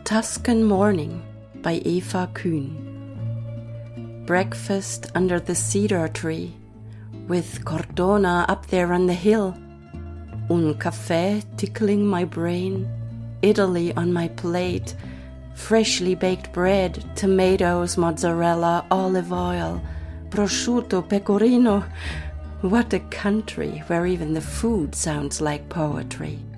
Tuscan Morning by Eva Kühn. Breakfast under the cedar tree, with Cortona up there on the hill. Un caffè tickling my brain, Italy on my plate, freshly baked bread, tomatoes, mozzarella, olive oil, prosciutto, pecorino. What a country where even the food sounds like poetry.